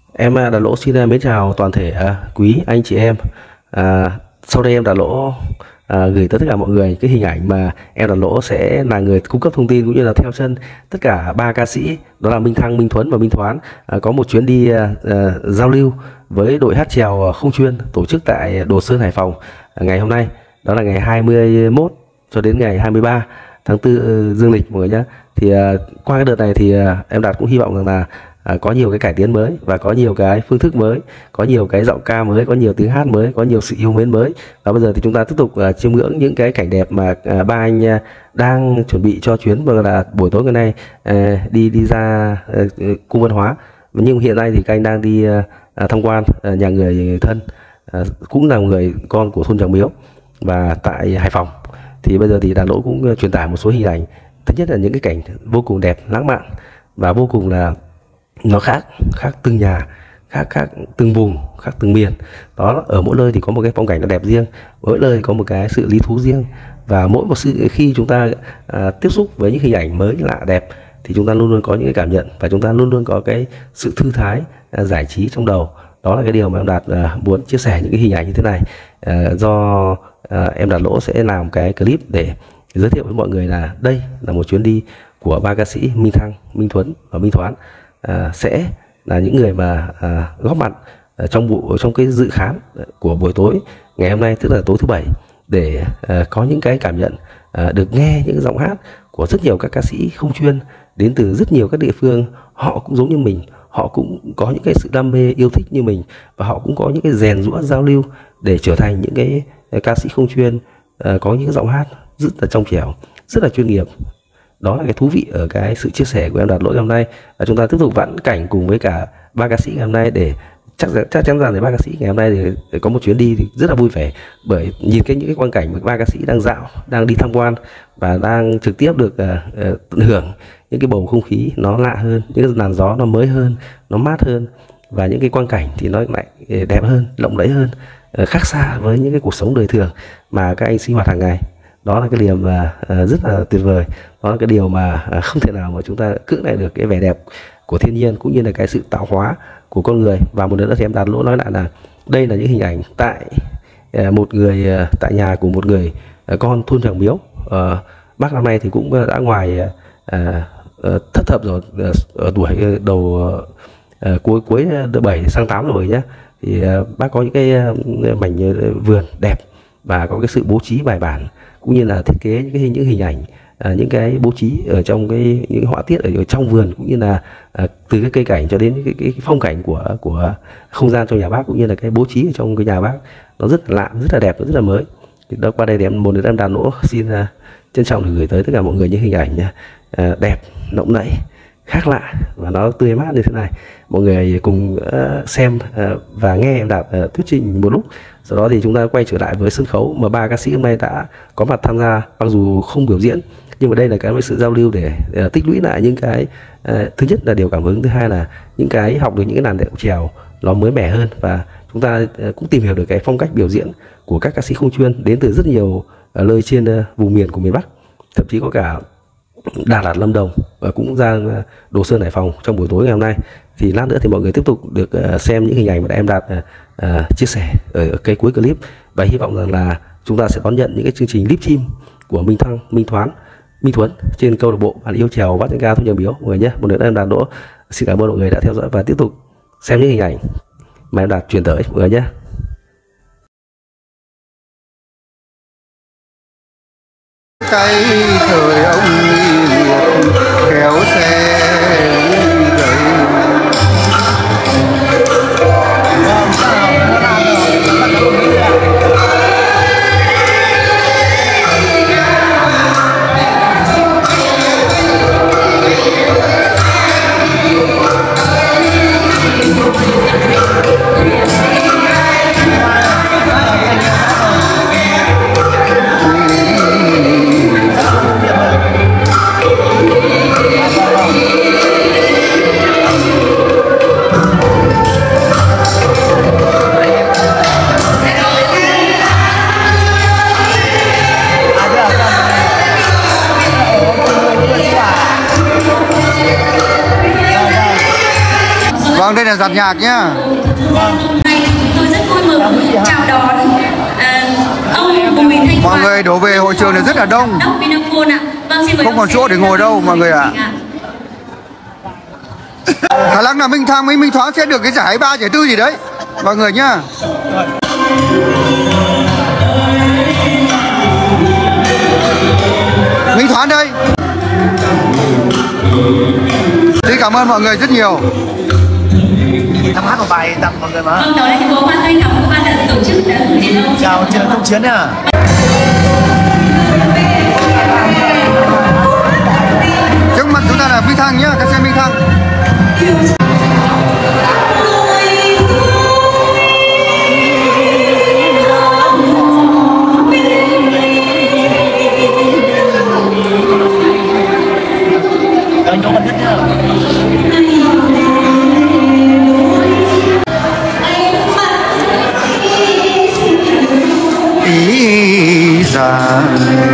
Em Đạt Lỗ xin mến chào toàn thể quý anh chị em. Sau đây em Đạt Lỗ gửi tới tất cả mọi người cái hình ảnh mà em Đạt Lỗ sẽ là người cung cấp thông tin cũng như là theo chân tất cả ba ca sĩ, đó là Minh Thăng, Minh Thuấn và Minh Thoán, có một chuyến đi giao lưu với đội hát chèo không chuyên tổ chức tại Đồ Sơn, Hải Phòng ngày hôm nay, đó là ngày 21 cho đến ngày 23 tháng 4 dương lịch mọi người nhé. Thì qua cái đợt này thì em Đạt cũng hy vọng rằng là có nhiều cái cải tiến mới và có nhiều cái phương thức mới, có nhiều cái giọng ca mới, có nhiều tiếng hát mới, có nhiều sự yêu mến mới. Và bây giờ thì chúng ta tiếp tục chiêm ngưỡng những cái cảnh đẹp mà ba anh đang chuẩn bị cho chuyến và là buổi tối ngày nay đi ra cung văn hóa. Nhưng hiện nay thì các anh đang đi tham quan nhà người thân, cũng là người con của thôn Tràng Miếu và tại Hải Phòng. Thì bây giờ thì Đạt Lỗ cũng truyền tải một số hình ảnh. Thứ nhất là những cái cảnh vô cùng đẹp, lãng mạn và vô cùng là nó khác từng nhà, khác từng vùng, khác từng miền. Đó, ở mỗi nơi thì có một cái phong cảnh nó đẹp riêng, mỗi nơi có một cái sự lý thú riêng, và mỗi một sự khi chúng ta tiếp xúc với những hình ảnh mới lạ đẹp thì chúng ta luôn luôn có những cái cảm nhận và chúng ta luôn luôn có cái sự thư thái, giải trí trong đầu. Đó là cái điều mà em Đạt muốn chia sẻ những cái hình ảnh như thế này. Do em Đạt Lỗ sẽ làm cái clip để giới thiệu với mọi người là đây là một chuyến đi của ba ca sĩ Minh Thăng, Minh Thuấn và Minh Thoán. Sẽ là những người mà góp mặt trong cái dự khán của buổi tối ngày hôm nay, tức là tối thứ Bảy, để có những cái cảm nhận, được nghe những giọng hát của rất nhiều các ca sĩ không chuyên đến từ rất nhiều các địa phương. Họ cũng giống như mình, họ cũng có những cái sự đam mê yêu thích như mình, và họ cũng có những cái rèn giũa giao lưu để trở thành những cái ca sĩ không chuyên, có những giọng hát rất là trong trẻo, rất là chuyên nghiệp. Đó là cái thú vị ở cái sự chia sẻ của em Đạt Lỗ hôm nay. Chúng ta tiếp tục vãn cảnh cùng với cả ba ca sĩ ngày hôm nay để chắc chắn rằng ba ca sĩ ngày hôm nay thì có một chuyến đi thì rất là vui vẻ, bởi nhìn những cái quang cảnh mà ba ca sĩ đang dạo, đang đi tham quan và đang trực tiếp được tận hưởng những cái bầu không khí nó lạ hơn, những cái làn gió nó mới hơn, nó mát hơn, và những cái quang cảnh thì nó lại đẹp hơn, lộng lẫy hơn, khác xa với những cái cuộc sống đời thường mà các anh sinh hoạt hàng ngày. Đó là cái điều mà rất là tuyệt vời. Đó là cái điều mà không thể nào mà chúng ta cưỡng lại được cái vẻ đẹp của thiên nhiên cũng như là cái sự tạo hóa của con người. Và một nữa thì em Đạt Lỗ nói lại là đây là những hình ảnh tại tại nhà của một người con thôn Tràng Miếu. Bác năm nay thì cũng đã ngoài thất thập rồi, ở tuổi đầu cuối 7 sang 8 rồi nhé. Thì bác có những cái mảnh vườn đẹp và có cái sự bố trí bài bản, cũng như là thiết kế những hình ảnh, những cái bố trí ở trong những họa tiết ở trong vườn, cũng như là từ cái cây cảnh cho đến cái phong cảnh của không gian trong nhà bác, cũng như là cái bố trí ở trong cái nhà bác, nó rất là lạ, rất là đẹp, rất là mới. Thì đó, qua đây thì một đứa em Đạt Lỗ xin trân trọng được gửi tới tất cả mọi người những hình ảnh đẹp, lộng lẫy, khác lạ và nó tươi mát như thế này. Mọi người cùng xem và nghe em Đạt thuyết trình một lúc. Sau đó thì chúng ta quay trở lại với sân khấu mà ba ca sĩ hôm nay đã có mặt tham gia, mặc dù không biểu diễn, nhưng mà đây là cái sự giao lưu để tích lũy lại những cái thứ nhất là điều cảm hứng, thứ hai là những cái học được những cái làn điệu chèo nó mới mẻ hơn, và chúng ta cũng tìm hiểu được cái phong cách biểu diễn của các ca sĩ không chuyên đến từ rất nhiều nơi trên vùng miền của miền Bắc, thậm chí có cả Đà Lạt, Lâm Đồng, và cũng ra Đồ Sơn, Hải Phòng trong buổi tối ngày hôm nay. Thì lát nữa thì mọi người tiếp tục được xem những hình ảnh mà em Đạt chia sẻ ở cái cuối clip, và hy vọng rằng là chúng ta sẽ đón nhận những cái chương trình live stream của Minh Thăng, Minh Thoán, Minh Thuấn trên câu lạc bộ Bạn Yêu Chèo Bát Ca thôn Tràng Miếu mọi người nhé. Một lần em Đạt Lỗ xin cảm ơn mọi người đã theo dõi và tiếp tục xem những hình ảnh mà em Đạt truyền tới mọi người nhé. Cái thời ông Liệt kéo xe giàn nhạc nhá. Tôi rất vui mừng chào đón ông Bùi Thanh Khoa. Mọi người đổ về hội trường này rất là đông. Không còn chỗ để ngồi đâu mọi người ạ. Khả năng là Minh Thang với Minh Thoáng sẽ được cái giải 3, giải 4 gì đấy mọi người nhá. Minh Thoáng đây. Xin cảm ơn mọi người rất nhiều. Thăm hát một bài tặng mọi người mà. Vâng, đó là những bó hoa tươi thắm của ban đã tổ chức đã gửi đến ông. Chào Trần Công Chiến nha. Trước mặt chúng ta là Minh Thang nhá, các xe Minh Thang. Anh có cần thiết nhá. Ý rằng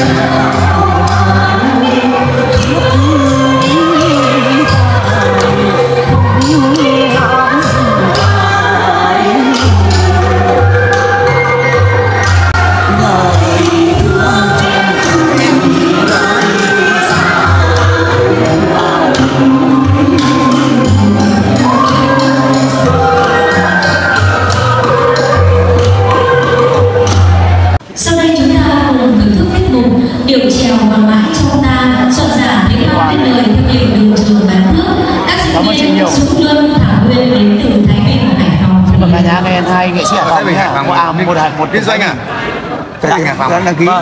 Sau đây chúng ta cùng thưởng thức tiết mục điệu trèo và mãi trong ta, soạn giả Thế Long viết lời theo lời đường trường bán nước. Các diễn viên Xuân Luân, Thảo Nguyên đến từ Thái Bình, Hải Phòng. Xin mời cả nhà nghe hai nghệ sĩ Hải Phòng nhá. Một liên doanh à? Hải Phòng đăng ký.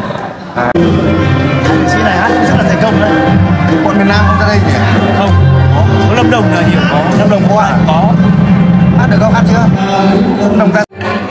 Nghệ sĩ này hát rất là thành công đấy. Bọn miền Nam không ra đây nhỉ? Không, có Lâm Đồng là nhiều, có Lâm Đồng có à? Có. Hát được không? Hát chưa? Lâm Đồng ra.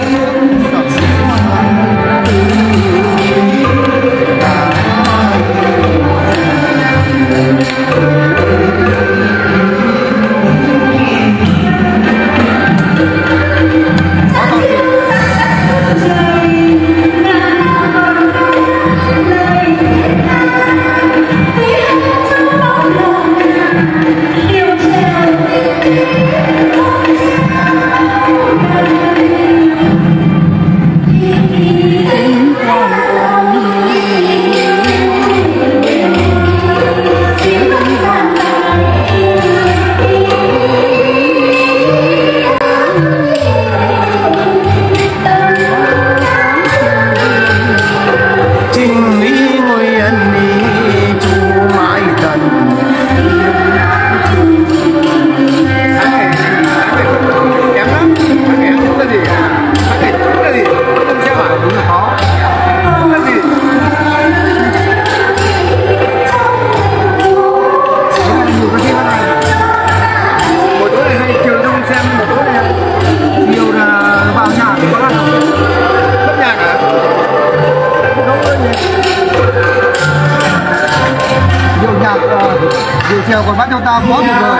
Điệu trèo còn bắt cho ta quá tuyệt vời.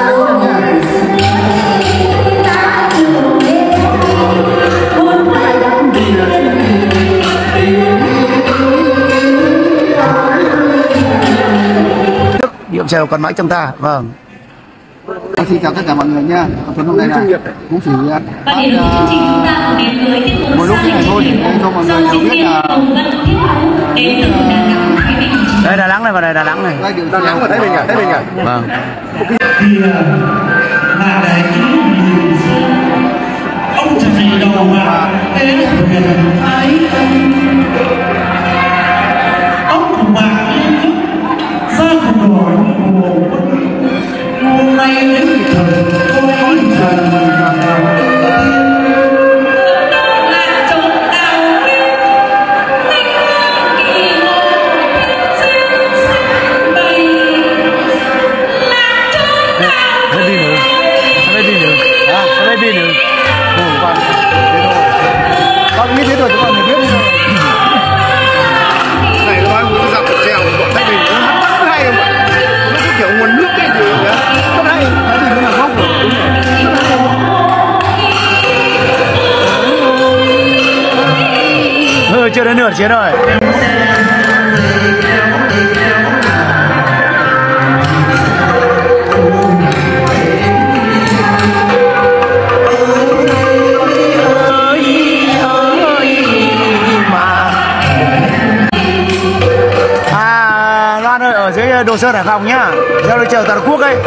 Điệu trèo còn mãi trong ta. Vâng. Xin chào tất cả mọi người nha. Tuấn hôm nay là cũng chỉ Và để nối chương trình chúng ta cùng đến với tiết mục một lúc như này thôi để cho mọi người đều biết là đến từ Đà Nẵng, Thái Bình. Đây Đà Nẵng này, vào đây Đà Nẵng này. Đà Nẵng và Thái Bình à? Thái Bình à? Vâng. Ông trời đầu mà thế huyền ái ông bạc ra cùng đồi hôm nay đến thời tôi thần con biết thế rồi các bạn phải biết đi rồi. Này nó nói muốn dọc trèo bọn Thái Bình nó hát rất hay không ạ? Nó có kiểu nguồn nước cái gì nữa. Rất hay. Thái Bình nó là gốc rồi. Đúng rồi. Chưa đến nửa chuyến rồi. Sơn Hải Phòng nhá, giao lưu chào toàn quốc ấy.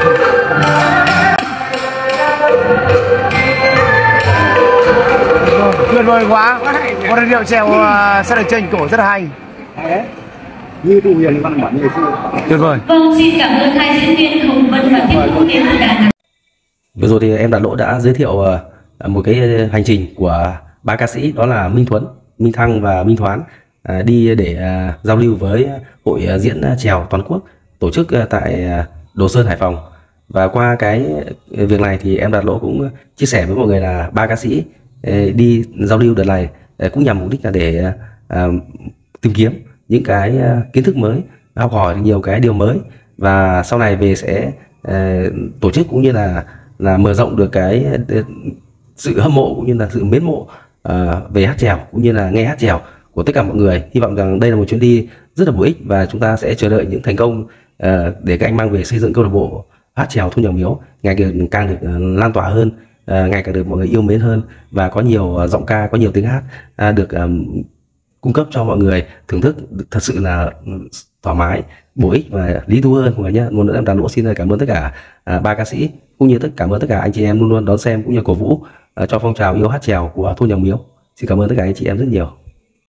Tuyệt vời quá, một điệu chèo sẽ được trên cổ rất là hay. Như Thu Hiền văn bản ngày xưa. Tuyệt vời. Vâng, xin cảm ơn hai diễn viên Hồng Vân và Thiết Thu đến từ Đà Nẵng. Vừa rồi thì em Đạt Lỗ đã giới thiệu một cái hành trình của ba ca sĩ, đó là Minh Thuấn, Minh Thăng và Minh Thoán, đi để giao lưu với hội diễn chèo toàn quốc tổ chức tại Đồ Sơn, Hải Phòng. Và qua cái việc này thì em Đạt Lỗ cũng chia sẻ với mọi người là ba ca sĩ đi giao lưu đợt này cũng nhằm mục đích là để tìm kiếm những cái kiến thức mới, học hỏi nhiều cái điều mới, và sau này về sẽ tổ chức cũng như là mở rộng được cái sự hâm mộ cũng như là sự mến mộ về hát chèo cũng như là nghe hát chèo của tất cả mọi người. Hy vọng rằng đây là một chuyến đi rất là bổ ích và chúng ta sẽ chờ đợi những thành công để các anh mang về xây dựng câu lạc bộ hát chèo Thôn Nhà Miếu ngày càng được lan tỏa hơn, ngày càng được mọi người yêu mến hơn, và có nhiều giọng ca, có nhiều tiếng hát được cung cấp cho mọi người thưởng thức thật sự là thoải mái, bổ ích và lý thú hơn mọi người nhé. Một nữa em Đạt Lỗ xin cảm ơn tất cả ba ca sĩ cũng như cảm ơn tất cả anh chị em luôn luôn đón xem cũng như cổ vũ cho phong trào yêu hát chèo của Thôn Nhà Miếu. Xin cảm ơn tất cả anh chị em rất nhiều.